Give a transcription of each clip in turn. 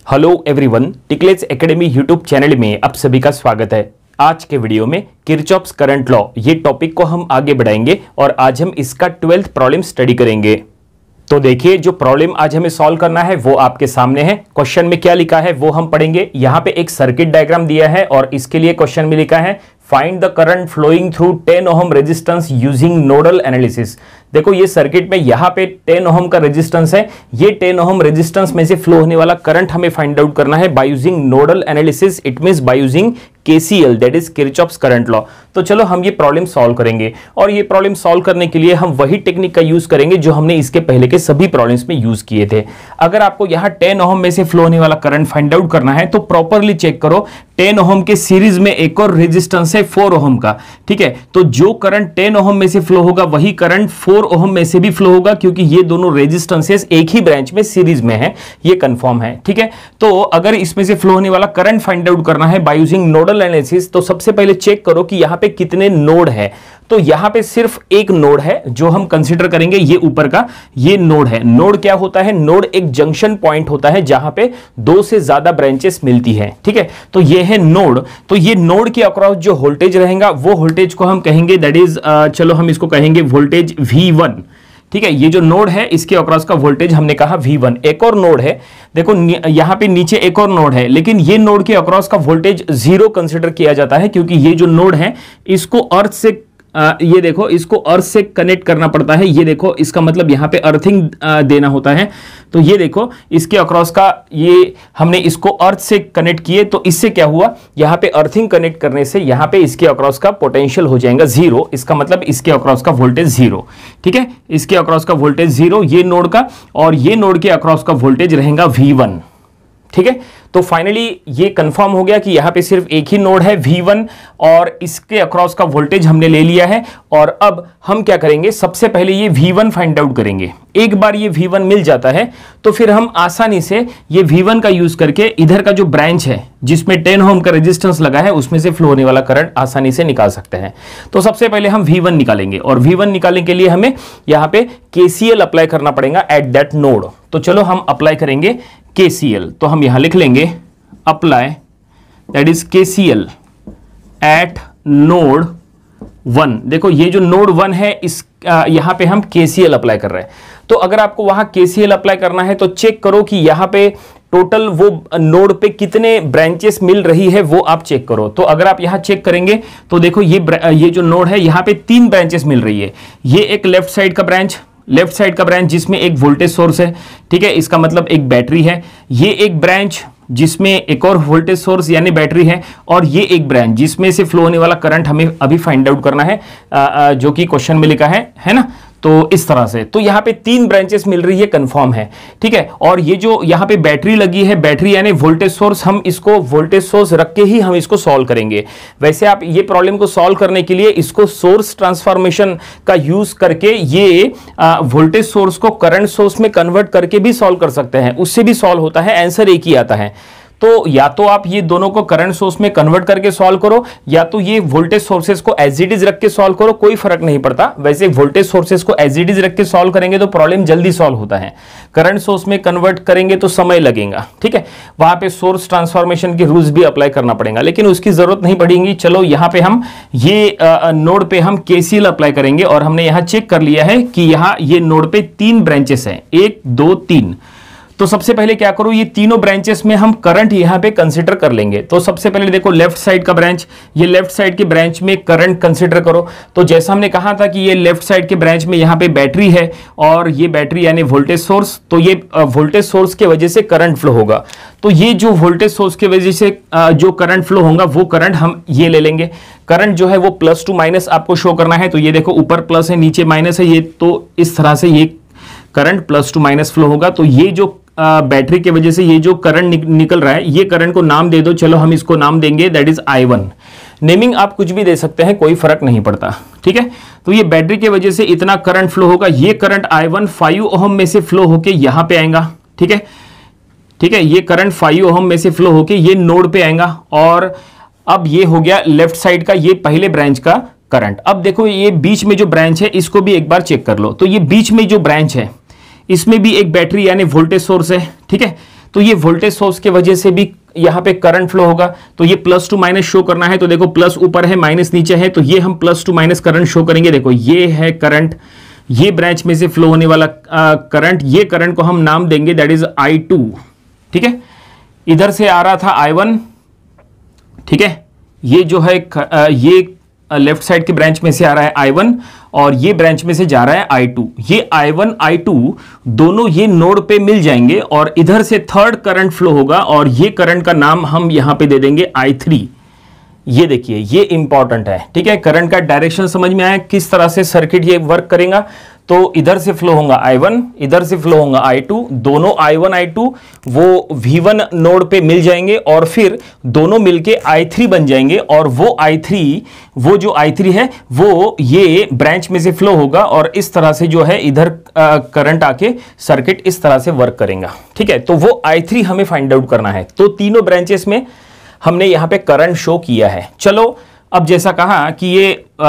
Hello everyone, टिकलेज academy YouTube channel में आप सभी का स्वागत है। आज के वीडियो में किरचॉफ्स करंट लॉ ये टॉपिक को हम आगे बढ़ाएंगे और आज हम इसका 12th प्रॉब्लम स्टडी करेंगे। तो देखिए, जो प्रॉब्लम आज हमें सॉल्व करना है वो आपके सामने है। क्वेश्चन में क्या लिखा है वो हम पढ़ेंगे। यहाँ पे एक सर्किट डायग्राम दिया है और इसके लिए क्वेश्चन में लिखा है find the current flowing through 10 ohm resistance using nodal analysis. देखो, ये सर्किट में यहाँ पे 10 ओम का रेजिस्टेंस है। ये 10 ओम रेजिस्टेंस में से फ्लो होने वाला करंट हमें फाइंड आउट करना है by using nodal analysis. It means by using KCL, that is Kirchhoff's current law. तो चलो हम ये प्रॉब्लम सॉल्व करेंगे और ये प्रॉब्लम सॉल्व करने के लिए हम वही टेक्निक का यूज करेंगे जो हमने इसके पहले के सभी प्रॉब्लम्स में यूज किए थे। अगर आपको यहाँ 10 ओम में से फ्लो होने वाला करंट फाइंड आउट करना है तो प्रॉपरली चेक करो। 10 ओम के सीरीज में एक और रेजिस्टेंस है 4 ओम का, ठीक है। तो जो करंट 10 ओम में से फ्लो होगा वही करंट 4 ओम में से भी फ्लो होगा, क्योंकि ये दोनों रेजिस्टेंसेस एक ही ब्रांच में सीरीज में है, ये कंफर्म है, ठीक है। तो अगर इसमें से फ्लो होने वाला करंट फाइंड आउट करना है बाय यूजिंग नोडल एनालिसिस, तो सबसे पहले चेक करो कि यहां पे कितने नोड है। तो यहां पे सिर्फ एक नोड है जो हम कंसीडर करेंगे, ये ऊपर का ये नोड है। नोड क्या होता है? नोड एक जंक्शन पॉइंट होता है जहां पे दो से ज्यादा ब्रांचेस मिलती है, ठीक है। तो ये है नोड। तो ये नोड के अक्रॉस जो वोल्टेज रहेगा वो वोल्टेज को हम कहेंगे दैट इज चलो हम इसको कहेंगे वोल्टेज V1, ठीक है। ये जो नोड है इसके अक्रॉस का वोल्टेज हमने कहा V1। एक और नोड है, देखो यहां पे नीचे एक और नोड है, लेकिन ये नोड के अक्रॉस का वोल्टेज 0 कंसीडर किया जाता है, क्योंकि ये जो नोड है इसको अर्थ से ये देखो इसको अर्थ से कनेक्ट करना पड़ता है। ये देखो, इसका मतलब यहां पे अर्थिंग देना होता है। तो ये देखो इसके अक्रॉस का ये हमने इसको अर्थ से कनेक्ट किए, तो इससे क्या हुआ, यहां पे अर्थिंग कनेक्ट करने से यहां पे इसके अक्रॉस का पोटेंशियल हो जाएगा 0। इसका मतलब इसके अक्रॉस का वोल्टेज 0, ठीक है। इसके अक्रॉस का वोल्टेज 0 ये नोड का, और ये नोड के अक्रॉस का वोल्टेज रहेगा V1, ठीक है। तो फाइनली ये कंफर्म हो गया कि यहां पे सिर्फ एक ही नोड है V1 और इसके अक्रॉस का वोल्टेज हमने ले लिया है। और अब हम क्या करेंगे, सबसे पहले ये V1 फाइंड आउट करेंगे। एक बार ये V1 मिल जाता है तो फिर हम आसानी से ये V1 का यूज करके इधर का जो ब्रांच है जिसमें 10 ओम का रेजिस्टेंस लगा है उसमें से फ्लो होने वाला करंट आसानी से निकाल सकते हैं। तो सबसे पहले हम V1 निकालेंगे और V1 निकालने के लिए हमें यहां पे KCL अप्लाई करना पड़ेगा एट दैट नोड। तो चलो हम अप्लाई करेंगे KCL। तो हम यहां लिख लेंगे apply that is KCL at node 1। देखो ये जो नोड 1 है इस यहां पे हम KCL अप्लाई कर रहे हैं। तो अगर आपको वहां KCL अप्लाई करना है तो चेक करो कि यहां पे टोटल वो नोड पे कितने ब्रांचेस मिल रही है वो आप चेक करो। तो अगर आप यहां चेक करेंगे तो देखो ये जो नोड है यहां पे 3 ब्रांचेस मिल रही है। ये एक लेफ्ट साइड का ब्रांच जिसमें एक वोल्टेज सोर्स है, ठीक है। इसका मतलब एक बैटरी है। ये एक ब्रांच जिसमें एक और वोल्टेज सोर्स यानी बैटरी है, और ये एक ब्रांच जिसमें से फ्लो होने वाला करंट हमें अभी फाइंड आउट करना है, जो कि क्वेश्चन में लिखा है ना। तो इस तरह से तो यहां पे 3 ब्रांचेस मिल रही है, कंफर्म है, ठीक है। और ये जो यहां पे बैटरी लगी है, बैटरी यानी वोल्टेज सोर्स, हम इसको वोल्टेज सोर्स रख के ही हम इसको सॉल्व करेंगे। वैसे आप ये प्रॉब्लम को सॉल्व करने के लिए इसको सोर्स ट्रांसफॉर्मेशन का यूज करके ये वोल्टेज सोर्स को करंट सोर्स में कन्वर्ट करके भी सॉल्व कर सकते हैं, उससे भी सॉल्व होता है, आंसर एक ही आता है। तो या तो आप ये दोनों को करंट सोर्स में कन्वर्ट करके सॉल्व करो, या तो ये वोल्टेज सोर्सेज को एज इट इज रख के सॉल्व करो, कोई फर्क नहीं पड़ता। वैसे वोल्टेज सोर्सेज को एज इट इज रख के सॉल्व करेंगे तो प्रॉब्लम जल्दी सॉल्व होता है, करंट सोर्स में कन्वर्ट करेंगे तो समय लगेगा, ठीक है। वहां पे सोर्स ट्रांसफॉर्मेशन के रूल्स भी अप्लाई करना पड़ेगा, लेकिन उसकी जरूरत नहीं पड़ेगी। चलो यहां पे हम ये नोड पे हम KCL अप्लाई करेंगे और हमने यहां चेक कर लिया है कि यहां ये नोड पे 3 ब्रांचेस हैं, 1 2 3। तो सबसे पहले क्या करो, ये तीनों ब्रांचेस में हम करंट यहां पे कंसीडर कर लेंगे। तो सबसे पहले देखो लेफ्ट साइड का ब्रांच, ये लेफ्ट साइड के ब्रांच में करंट कंसीडर करो। तो जैसा हमने कहा था कि ये लेफ्ट साइड के ब्रांच में यहां पे बैटरी है और ये बैटरी यानी वोल्टेज सोर्स, तो ये वोल्टेज सोर्स के वजह से करंट फ्लो होगा। तो ये जो वोल्टेज सोर्स के वजह से जो करंट फ्लो होगा वो करंट हम ये ले लेंगे। करंट जो है वो प्लस टू माइनस आपको शो करना है। तो ये देखो ऊपर प्लस है नीचे माइनस है, ये तो इस तरह से ये current plus to minus flow होगा। तो ये जो बैटरी के वजह से ये जो करंट निकल रहा है, ये करंट को नाम दे दो। चलो हम इसको नाम देंगे दैट इज I1। नेमिंग आप कुछ भी दे सकते हैं, कोई फर्क नहीं पड़ता, ठीक है। तो ये बैटरी के वजह से इतना करंट फ्लो होगा। ये करंट I1 5 ओम में से फ्लो होके यहां पे आएगा, ठीक है, ठीक है। ये करंट 5 ओम में से फ्लो होके ये नोड पे आएगा। और अब ये हो गया लेफ्ट साइड का ये पहले ब्रांच का करंट। अब देखो ये बीच में जो ब्रांच है इसको भी एक बार चेक कर लो। तो ये बीच में जो ब्रांच है इसमें भी एक बैटरी यानी वोल्टेज सोर्स है, ठीक है। तो ये वोल्टेज सोर्स के वजह से भी यहां पे करंट फ्लो होगा। तो ये प्लस टू माइनस शो करना है, तो देखो प्लस ऊपर है माइनस नीचे है, तो ये हम plus to minus current show करेंगे। देखो ये है करंट, ये ब्रांच में से फ्लो होने वाला करंट, ये करंट को हम नाम देंगे दैट इज I2। ठीक है, इधर से आ रहा था I1, ठीक है, ये जो है ये लेफ्ट साइड के ब्रांच में से आ रहा है I1 और ये ब्रांच में से जा रहा है I2। ये I1 I2 दोनों ये नोड पे मिल जाएंगे और इधर से थर्ड करंट फ्लो होगा और ये करंट का नाम हम यहां पे दे देंगे I3। ये देखिए ये इंपॉर्टेंट है। ठीक है, करंट का डायरेक्शन समझ में आया, किस तरह से सर्किट ये वर्क करेगा। तो इधर से फ्लो होगा I1, इधर से फ्लो होगा I2, दोनों I1 I2 वो V1 नोड पे मिल जाएंगे और फिर दोनों मिलके I3 बन जाएंगे और वो I3, वो जो I3 है वो ये ब्रांच में से फ्लो होगा और इस तरह से जो है इधर करंट आके सर्किट इस तरह से वर्क करेगा। ठीक है, तो वो I3 हमें फाइंड आउट करना है। तो तीनों ब्रांचेस में हमने यहां पे करंट शो किया है। चलो अब जैसा कहा कि ये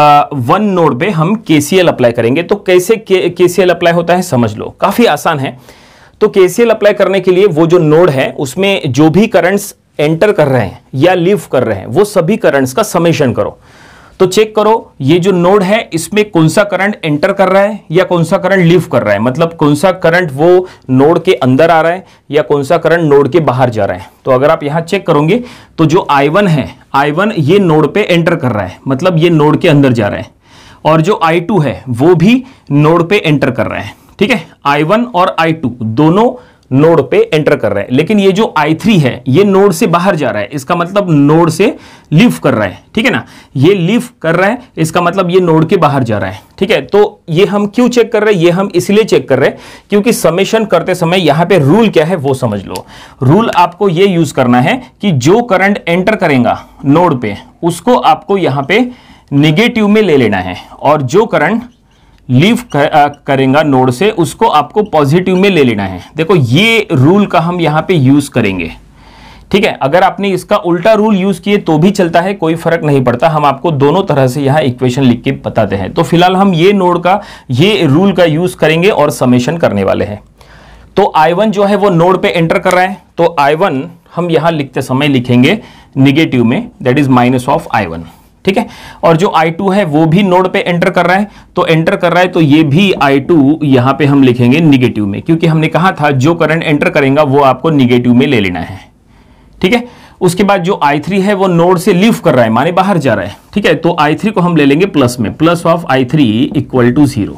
वन नोड पे हम KCL अप्लाई करेंगे, तो कैसे KCL अप्लाई होता है समझ लो, काफी आसान है। तो KCL अप्लाई करने के लिए वो जो नोड है उसमें जो भी करंट्स एंटर कर रहे हैं या लीव कर रहे हैं वो सभी करंट्स का समेशन करो। तो चेक करो ये जो नोड है इसमें कौन सा करंट एंटर कर रहा है या कौन सा करंट लीव कर रहा है, मतलब कौन सा करंट वो नोड के अंदर आ रहा है या कौन सा करंट नोड के बाहर जा रहा है। तो अगर आप यहां चेक करोगे तो जो I1 है, I1 ये नोड पे एंटर कर रहा है, मतलब ये नोड के अंदर जा रहा है, और जो I2 है वो भी नोड पे एंटर कर रहा है। ठीक है, I1 और I2 दोनों नोड पे एंटर कर रहा है, लेकिन ये जो I3 है ये नोड से बाहर जा रहा है, इसका मतलब नोड से लीव कर रहा है। ठीक है ना, ये लीव कर रहा है, इसका मतलब ये नोड के बाहर जा रहा है। ठीक है, तो ये हम क्यों चेक कर रहे हैं, ये हम इसलिए चेक कर रहे हैं क्योंकि समेशन करते समय यहां पे रूल क्या है वो समझ लो। रूल आपको ये यूज करना है कि जो करंट एंटर करेगा नोड पे उसको आपको यहां पे निगेटिव में ले लेना है और जो करंट लीव करेगा नोड से उसको आपको पॉजिटिव में ले लेना है। देखो ये रूल का हम यहां पे यूज करेंगे। ठीक है, अगर आपने इसका उल्टा रूल यूज किए तो भी चलता है, कोई फर्क नहीं पड़ता। हम आपको दोनों तरह से यहां इक्वेशन लिख के बताते हैं। तो फिलहाल हम ये नोड का ये रूल का यूज करेंगे और समेशन करने वाले हैं। तो I1 जो है वो नोड पे एंटर कर रहा है, तो I1 हम यहां लिखते समय लिखेंगे निगेटिव में, that is minus of I1। ठीक है, और जो I2 है वो भी नोड पे एंटर कर रहा है, तो एंटर कर रहा है तो ये भी I2 यहां पे हम लिखेंगे निगेटिव में, क्योंकि हमने कहा था जो करंट एंटर करेगा वो आपको निगेटिव में ले लेना है। ठीक है, उसके बाद जो I3 है वो नोड से लीव कर रहा है, माने बाहर जा रहा है। ठीक है, तो I3 को हम ले लेंगे प्लस में, plus of I3 equal to 0।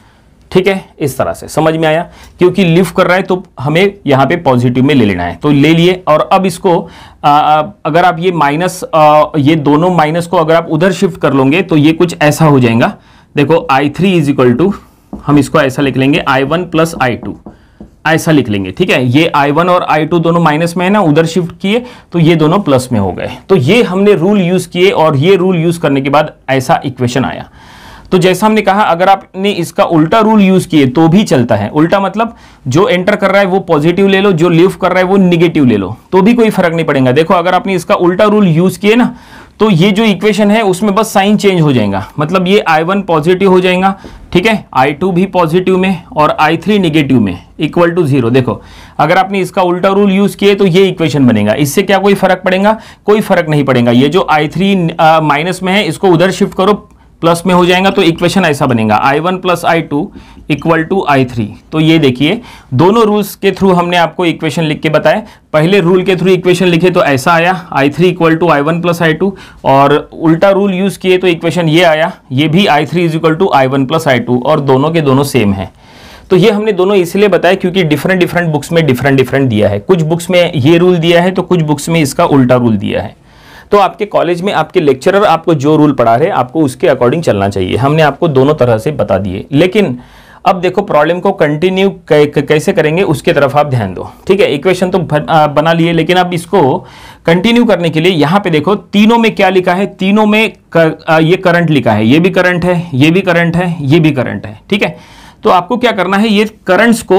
ठीक है, इस तरह से समझ में आया, क्योंकि लीव कर रहा है तो हमें यहां पे पॉजिटिव में ले लेना है, तो ले लिए। और अब इसको अगर आप ये माइनस ये दोनों माइनस को अगर आप उधर शिफ्ट कर लोगे तो ये कुछ ऐसा हो जाएगा। देखो I3 इज इक्वल टू, हम इसको ऐसा लिख लेंगे I1 प्लस I2, ऐसा लिख लेंगे। ठीक है, ये I1 और I2 दोनों माइनस में है ना, उधर शिफ्ट किए तो ये दोनों प्लस में हो गए। तो ये हमने रूल यूज किए और ये रूल यूज करने के बाद ऐसा इक्वेशन आया। तो जैसा हमने कहा अगर आपने इसका उल्टा रूल यूज किए तो भी चलता है। उल्टा मतलब जो एंटर कर रहा है वो पॉजिटिव ले लो, जो लीव कर रहा है वो निगेटिव ले लो, तो भी कोई फर्क नहीं पड़ेगा। देखो अगर आपने इसका उल्टा रूल यूज किए ना तो ये जो इक्वेशन है उसमें बस साइन चेंज हो जाएगा, मतलब ये I1 पॉजिटिव हो जाएगा, ठीक है, I2 भी पॉजिटिव में और I3 निगेटिव में, इक्वल टू 0। देखो अगर आपने इसका उल्टा रूल यूज किए तो ये इक्वेशन बनेगा। इससे क्या कोई फर्क पड़ेगा? कोई फर्क नहीं पड़ेगा। ये जो I3 माइनस में है इसको उधर शिफ्ट करो, प्लस में हो जाएगा, तो इक्वेशन ऐसा बनेगा I1 plus I2 equal to I3। तो ये देखिए दोनों रूल्स के थ्रू हमने आपको इक्वेशन लिख के बताया। पहले रूल के थ्रू इक्वेशन लिखे तो ऐसा आया I3 equal to I1 plus I2, और उल्टा रूल यूज किए तो इक्वेशन ये आया, ये भी I3 is equal to I1 plus I2, और दोनों के दोनों सेम है। तो ये हमने दोनों इसलिए बताया क्योंकि डिफरेंट बुक्स में डिफरेंट दिया है। कुछ बुक्स में ये रूल दिया है तो कुछ बुक्स में इसका उल्टा रूल दिया है। तो आपके कॉलेज में आपके लेक्चरर आपको जो रूल पढ़ा रहे आपको उसके अकॉर्डिंग चलना चाहिए। हमने आपको दोनों तरह से बता दिए, लेकिन अब देखो प्रॉब्लम को कंटिन्यू कैसे करेंगे उसके तरफ आप ध्यान दो। ठीक है, इक्वेशन तो बना लिए, लेकिन अब इसको कंटिन्यू करने के लिए यहाँ पे देखो तीनों में क्या लिखा है, तीनों में ये करंट लिखा है, ये भी करंट है, ये भी करंट है, ये भी करंट है। ठीक है, तो आपको क्या करना है, ये करंट्स को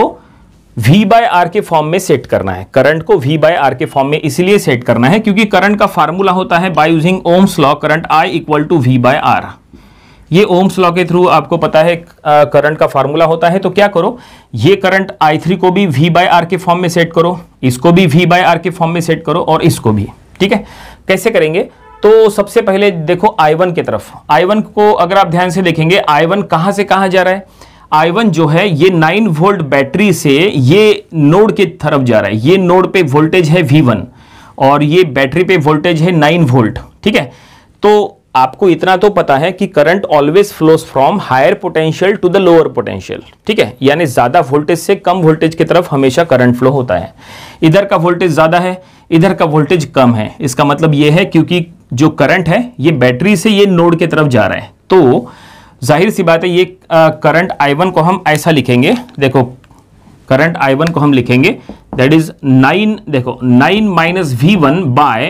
V/R के फॉर्म में सेट करना है। करंट को V/R के फॉर्म में इसलिए सेट करना है क्योंकि करंट का फार्मूला होता है by using Ohm's law, current I equal to V/R। ये ओम्स लॉ के थ्रू आपको पता है करंट का फार्मूला होता है। तो क्या करो, ये करंट I3 को भी V बाय आर के फॉर्म में सेट करो, इसको भी V बाय आर के फॉर्म में सेट करो और इसको भी। ठीक है, कैसे करेंगे? तो सबसे पहले देखो I1 की तरफ, I1 को अगर आप ध्यान से देखेंगे, I1 कहां से कहां जा रहा है? I1 जो है ये 9 वोल्ट बैटरी से ये नोड की तरफ जा रहा है। ये नोड पे वोल्टेज है V1 और ये बैटरी पे वोल्टेज है 9 वोल्ट। ठीक है, तो आपको इतना तो पता है कि current always flows from higher potential to the lower potential. ठीक है, यानी ज्यादा वोल्टेज से कम वोल्टेज की तरफ हमेशा करंट फ्लो होता है। इधर का वोल्टेज ज्यादा है, इधर का वोल्टेज कम है। इसका मतलब यह है क्योंकि जो करंट है ये बैटरी से ये नोड की तरफ जा रहा है, तो जाहिर सी बात है ये करंट I1 को हम ऐसा लिखेंगे। देखो करंट I1 को हम लिखेंगे दैट इज 9, देखो 9 माइनस V1 बाय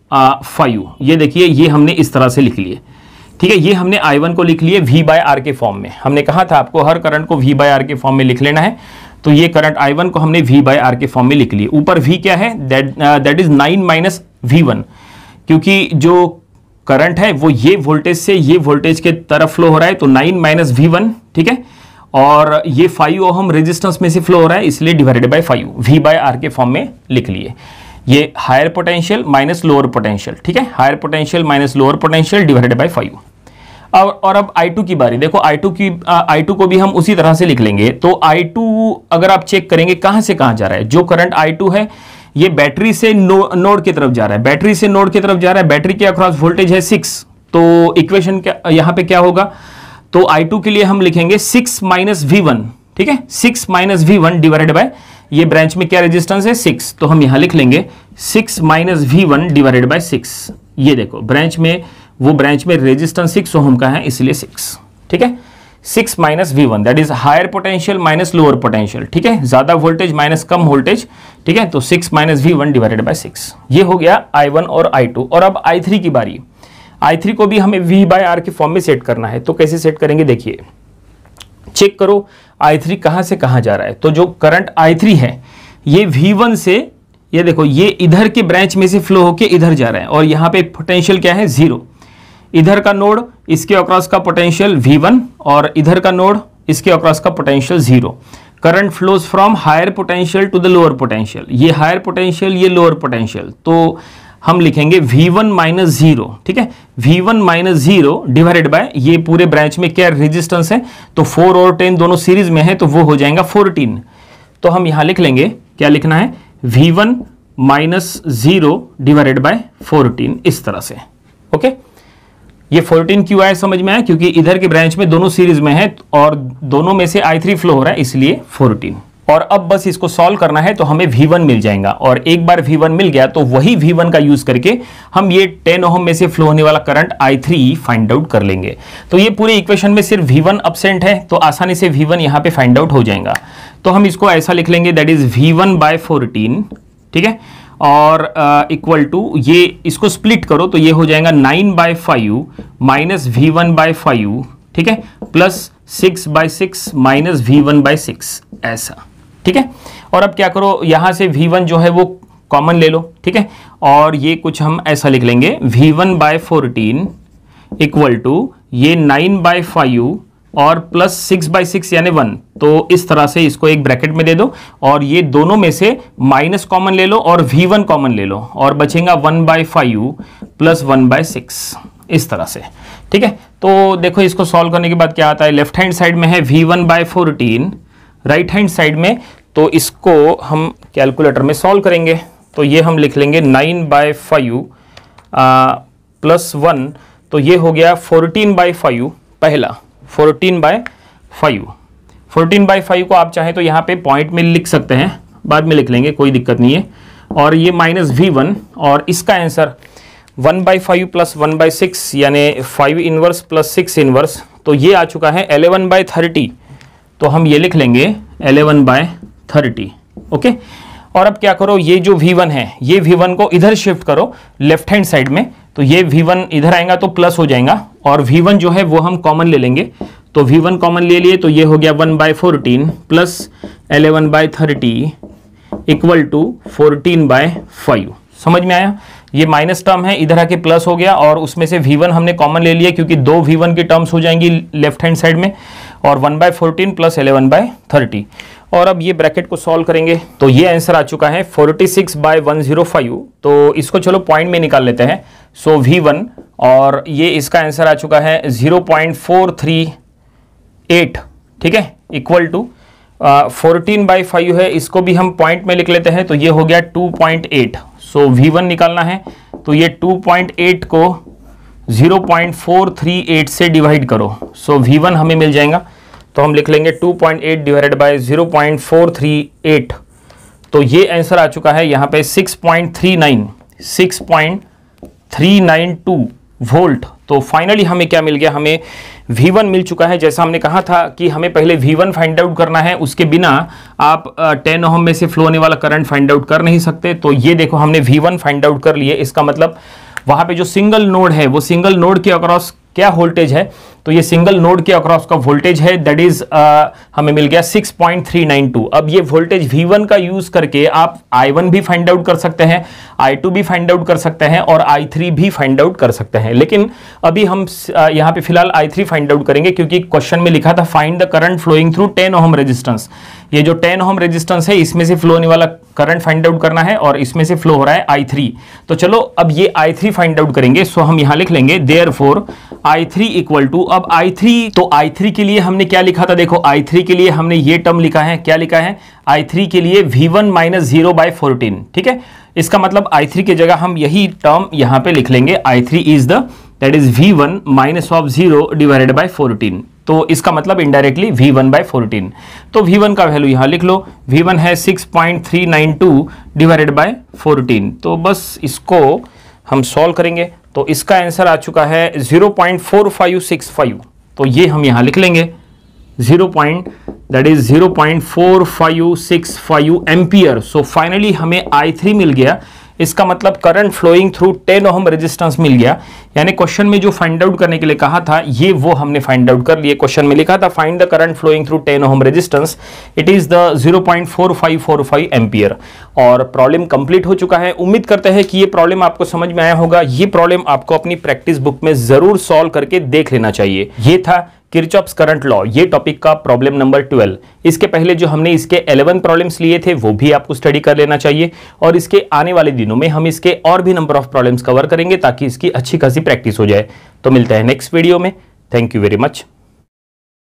5। ये देखिए ये हमने इस तरह से लिख लिए। ठीक है, ये हमने I1 को लिख लिए V बाय आर के फॉर्म में। हमने कहा था आपको हर करंट को V बाय आर के फॉर्म में लिख लेना है, तो ये करंट I1 को हमने V बाय आर के फॉर्म में लिख लिए। ऊपर V क्या है? दैट इज 9 माइनस V1, क्योंकि जो करंट है वो ये वोल्टेज से ये वोल्टेज के तरफ फ्लो हो रहा है, तो 9 माइनस V1। ठीक है, और ये 5 ओहम रेजिस्टेंस में से फ्लो हो रहा है, इसलिए divided by 5 V by R के फॉर्म में लिख लिए। ये higher potential minus lower potential. ठीक है, higher potential minus lower potential divided by 5। और अब I2 की बारी। देखो I2 को भी हम उसी तरह से लिख लेंगे। तो I2 अगर आप चेक करेंगे कहां से कहां जा रहा है, जो करंट I2 है ये बैटरी से नोड की तरफ जा रहा है, बैटरी से नोड की तरफ जा रहा है। बैटरी के अक्रॉस वोल्टेज है 6, तो इक्वेशन क्या यहां पे क्या होगा? तो I2 के लिए हम लिखेंगे 6 माइनस V1। ठीक है, 6 माइनस V1 डिवाइडेड बाय ये ब्रांच में क्या रेजिस्टेंस है 6, तो हम यहां लिख लेंगे 6 माइनस V1 डिवाइडेड बाय 6। ये देखो ब्रांच में रेजिस्टेंस 6 ओम का है, इसलिए 6। ठीक है, 6 minus V1 that is higher potential minus lower potential. ठीक है, ज्यादा वोल्टेज माइनस कम वोल्टेज। ठीक है, तो 6 माइनस V1 डिवाइडेड बाय 6। ये हो गया I1 और I2। और अब I3 की बारी। I3 को भी हमें V बाय आर के फॉर्म में सेट करना है, तो कैसे सेट करेंगे? देखिए चेक करो I3 कहां से कहां जा रहा है। तो जो करंट I3 है ये V1 से, ये देखो ये इधर के ब्रांच में से फ्लो होके इधर जा रहा है, और यहां पे पोटेंशियल क्या है? 0। इधर का नोड इसके अक्रॉस का पोटेंशियल V1 और इधर का नोड इसके अक्रॉस का potential 0। Current flows from higher potential to the lower potential. ये हायर पोटेंशियल, ये लोअर पोटेंशियल, तो हम लिखेंगे V1 माइनस 0। ठीक है, V1 माइनस 0 डिवाइडेड बाय ये पूरे ब्रांच में क्या रेजिस्टेंस है? तो 4 और 10 दोनों सीरीज में है, तो वो हो जाएगा 14। तो हम यहां लिख लेंगे, क्या लिखना है? V1 माइनस 0 डिवाइडेड बाय 14, इस तरह से। ओके, ये 14 क्यों आया समझ में आया? क्योंकि इधर के ब्रांच में दोनों सीरीज में है और दोनों में से I3 फ्लो हो रहा है, इसलिए 14। और अब बस इसको सॉल्व करना है, तो हमें V1 मिल जाएगा। और एक बार V1 मिल गया तो वही V1 का यूज करके हम ये 10 ओहम में से फ्लो होने वाला करंट I3 फाइंड आउट कर लेंगे। तो ये पूरे इक्वेशन में सिर्फ V1 एब्सेंट है, तो आसानी से V1 यहां पे फाइंड आउट हो जाएगा। तो हम इसको ऐसा लिख लेंगे दैट इज V1 बाय 14। ठीक है, और इक्वल टू ये इसको स्प्लिट करो तो ये हो जाएगा 9 बाय 5 माइनस V1 बाय 5। ठीक है, plus 6 bye 6 minus V1 bye 6, ऐसा। ठीक है, और अब क्या करो, यहां से V1 जो है वो कॉमन ले लो। ठीक है, और ये कुछ हम ऐसा लिख लेंगे V1 बाय 14 इक्वल टू ये 9 बाय 5 और प्लस 6 बाय 6 यानी 1। तो इस तरह से इसको एक ब्रैकेट में दे दो, और ये दोनों में से माइनस कॉमन ले लो और V1 कॉमन ले लो, और बचेगा 1 बाय 5 प्लस 1 बाय 6, इस तरह से। ठीक है, तो देखो इसको सॉल्व करने के बाद क्या आता है? लेफ्ट हैंड साइड में है V1 bye 14, right hand side में, तो इसको हम कैलकुलेटर में सॉल्व करेंगे। तो ये हम लिख लेंगे 9 बाय 5 प्लस 1, तो ये हो गया 14 बाय 5। पहला 14 बाय 5, 14 बाय 5 को आप चाहें तो यहाँ पे पॉइंट में लिख सकते हैं, बाद में लिख लेंगे, कोई दिक्कत नहीं है। और ये माइनस V1, और इसका आंसर 1 बाय 5 प्लस 1 बाय 6 यानी 5 इनवर्स प्लस 6 इनवर्स, तो ये आ चुका है 11 बाय 30। तो हम ये लिख लेंगे 11 बाय 30। ओके, और अब क्या करो, ये जो V1 है ये V1 को इधर शिफ्ट करो लेफ्ट हैंड साइड में, तो ये V1 इधर आएगा तो प्लस हो जाएगा, और V1 जो है वो हम कॉमन ले लेंगे। तो V1 कॉमन ले लिए तो ये हो गया 1 by 14 plus 11 by 30 equal to 14 by 5। समझ में आया? ये माइनस टर्म है, इधर आके प्लस हो गया और उसमें से V1 हमने कॉमन ले लिया क्योंकि दो V1 की टर्म्स हो जाएंगी लेफ्ट हैंड साइड में, और 1/14 प्लस 11/30। और अब ये ब्रैकेट को सॉल्व करेंगे तो ये आंसर आ चुका है 46/105। तो इसको चलो पॉइंट में निकाल लेते हैं। सो V1 और ये इसका आंसर आ चुका है 0.438, ठीक है, इक्वल टू 14/5 है, इसको भी हम पॉइंट में लिख लेते हैं तो ये हो गया 2.8। सो V1 निकालना है तो ये 2.8 को 0.438 से डिवाइड करो। सो V1 हमें मिल जाएगा, तो हम लिख लेंगे 2.8 डिवाइडेड बाय 0.438। तो ये आंसर आ चुका है यहाँ पे 6.392 वोल्ट। तो फाइनली हमें क्या मिल गया? हमें V1 मिल चुका है। जैसा हमने कहा था कि हमें पहले V1 फाइंड आउट करना है, उसके बिना आप 10 ओम में से फ्लो होने वाला करंट फाइंड आउट कर नहीं सकते। तो ये देखो हमने V1 फाइंड आउट कर लिए। इसका मतलब वहां पे जो सिंगल नोड है वो सिंगल नोड के अक्रॉस क्या वोल्टेज है, तो ये सिंगल नोड के अक्रॉस का वोल्टेज है, दैट इज हमें मिल गया 6.392। अब ये वोल्टेज V1 का यूज करके आप I1 भी फाइंड आउट कर सकते हैं, I2 भी फाइंड आउट कर सकते हैं और I3 भी फाइंड आउट कर सकते हैं। लेकिन अभी हम यहाँ पे फिलहाल I3 फाइंड आउट करेंगे क्योंकि क्वेश्चन में लिखा था find the current flowing through 10 ohm resistance. ये जो 10 ओम रेजिस्टेंस है इसमें से फ्लो होने वाला करंट फाइंड आउट करना है और इसमें से फ्लो हो रहा है I3। तो चलो अब ये I3 फाइंड आउट करेंगे। सो हम यहां लिख लेंगे देयरफॉर I3 इक्वल टू, अब I3, तो I3 के लिए हमने क्या लिखा था? देखो I3 के लिए हमने ये टर्म लिखा है, क्या लिखा है? I3 के लिए V1 माइनस 0/14, ठीक है। इसका मतलब I3 की जगह हम यही टर्म यहां पे लिख लेंगे, I3 is the that is V1 minus of 0 divided by 14। तो इसका मतलब इनडायरेक्टली V1/14। तो V1 का वैल्यू यहां लिख लो, V1 है 6.392 डिवाइडेड बाय 14। तो बस इसको हम सॉल्व करेंगे तो इसका आंसर आ चुका है 0.4565। तो ये हम यहां लिख लेंगे 0.4565 एम्पियर। सो फाइनली हमें I3 मिल गया। इसका मतलब current flowing through 10 ohm resistance मिल गया। यानी क्वेश्चन में जो फाइंड आउट करने के लिए कहा था ये वो हमने फाइंड आउट कर लिए। क्वेश्चन में लिखा था find the current flowing through 10 ohm resistance, it is the 0.4545 ampere. और प्रॉब्लम कंप्लीट हो चुका है। उम्मीद करते हैं कि ये प्रॉब्लम आपको समझ में आया होगा। ये प्रॉब्लम आपको अपनी प्रैक्टिस बुक में जरूर सॉल्व करके देख लेना चाहिए। ये था किरचॉफ्स करंट लॉ, ये टॉपिक का प्रॉब्लम नंबर 12। इसके पहले जो हमने इसके 11 प्रॉब्लम्स लिए थे वो भी आपको स्टडी कर लेना चाहिए और इसके आने वाले दिनों में हम इसके और भी नंबर ऑफ प्रॉब्लम्स कवर करेंगे ताकि इसकी अच्छी खासी प्रैक्टिस हो जाए। तो मिलते हैं नेक्स्ट वीडियो में। Thank you very much.